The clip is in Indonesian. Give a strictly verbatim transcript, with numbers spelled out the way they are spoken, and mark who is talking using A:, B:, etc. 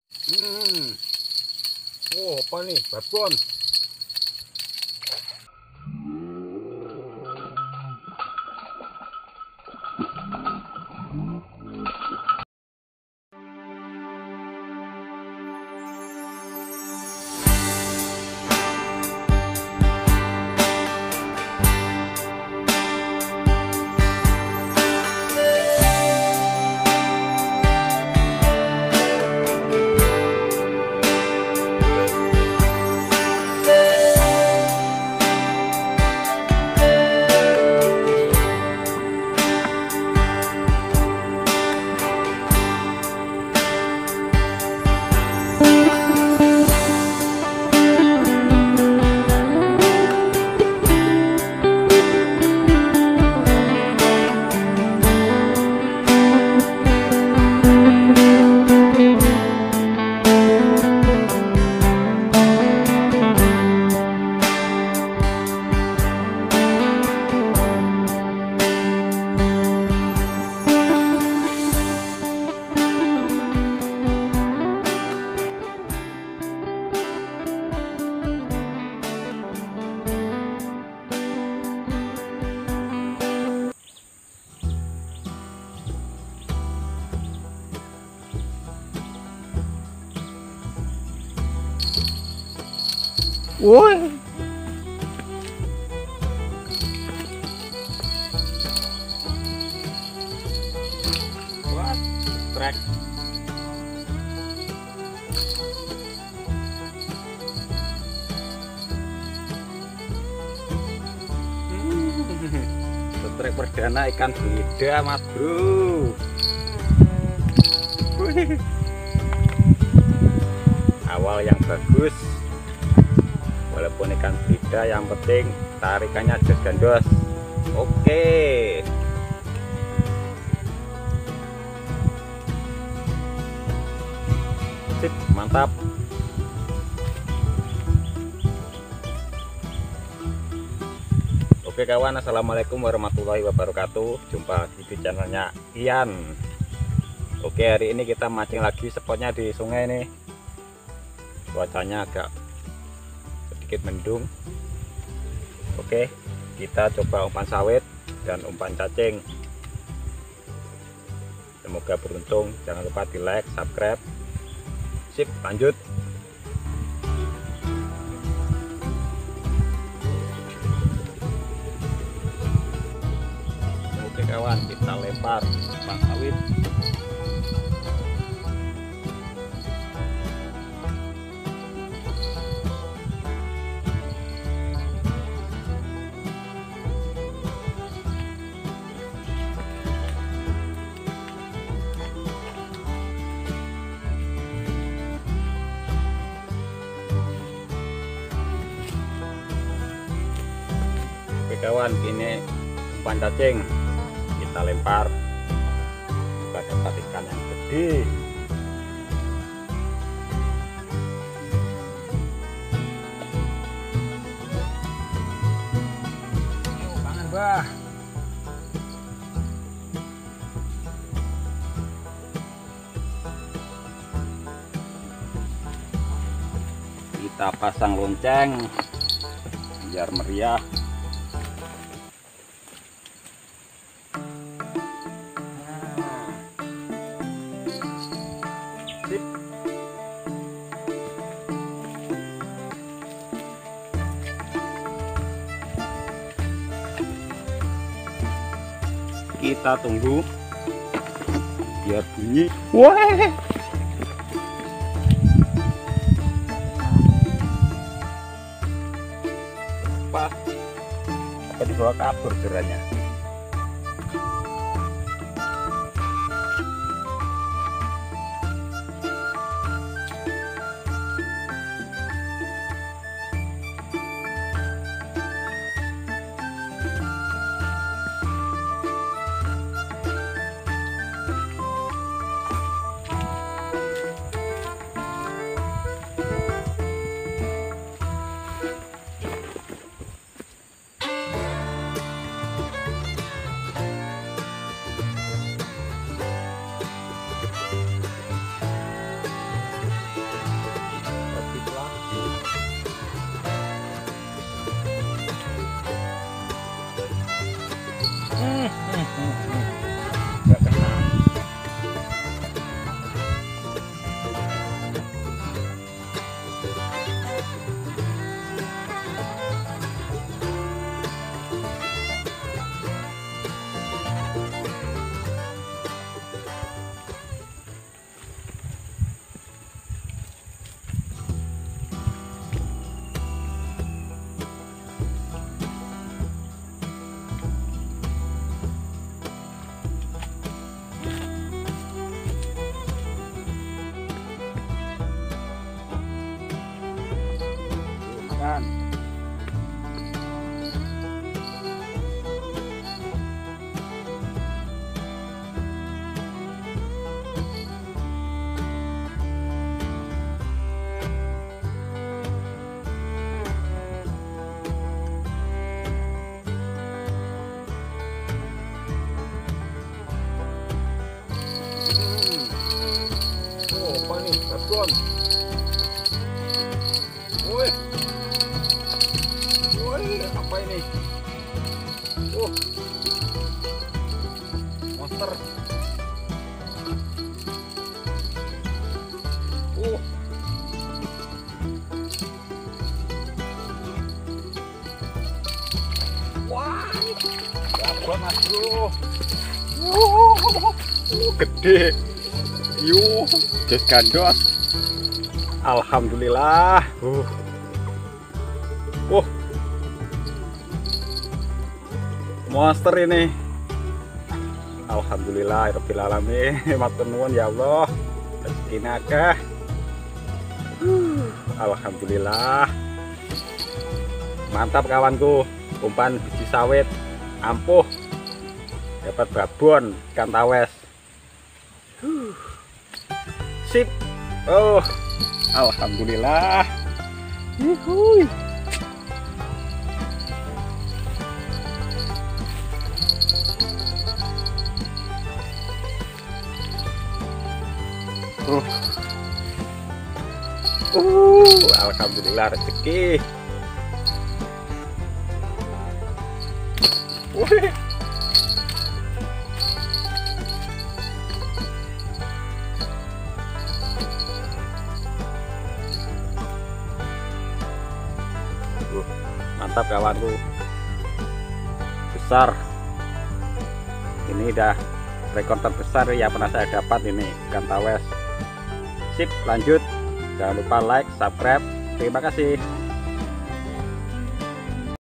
A: Hmm. Oh, apa nih? Babon. Woi. What? Trek. Trek perdana ikan beda, Mas Bro. Wih. Awal yang bagus. Walaupun ikan beda, yang penting tarikannya jos gandos. Oke. Sip, mantap. Oke kawan, assalamualaikum warahmatullahi wabarakatuh. Jumpa lagi di channelnya Ian. Oke, hari ini kita mancing lagi, spotnya di sungai nih. Cuacanya agak sedikit mendung. Oke, kita coba umpan sawit dan umpan cacing. Semoga beruntung. Jangan lupa di like, subscribe. Sip, lanjut. Oke kawan, kita lempar umpan sawit. Kawan, ini umpan cacing kita lempar, kita dapat ikan yang gede. Ayo kangen bah. Kita pasang lonceng biar meriah. Kita tunggu biar bunyi. Wah, apa apa dibawa kabur jeranya. Kan. Oh, apa nih? Babon. Woi. Woi, apa ini? Oh. Monster. Oh. Wah. Babon, Mas Bro. Oh, gede. Yuh, jas gandos. Alhamdulillah. Uh. Uh. Monster ini. Alhamdulillah rabbil alamin. Matur nuwun ya Allah. Rezeki akeh. Uh. Alhamdulillah. Mantap kawanku. Umpan biji sawit ampuh. Dapat babon ikan tawes. Uh. Sip. Oh, alhamdulillah. Yuhui. Oh. Uh, alhamdulillah rezeki. Wih. Mantap kawanku, besar ini, udah rekor terbesar ya pernah saya dapat ini ikan tawes. Sip, lanjut, jangan lupa like, subscribe, terima kasih.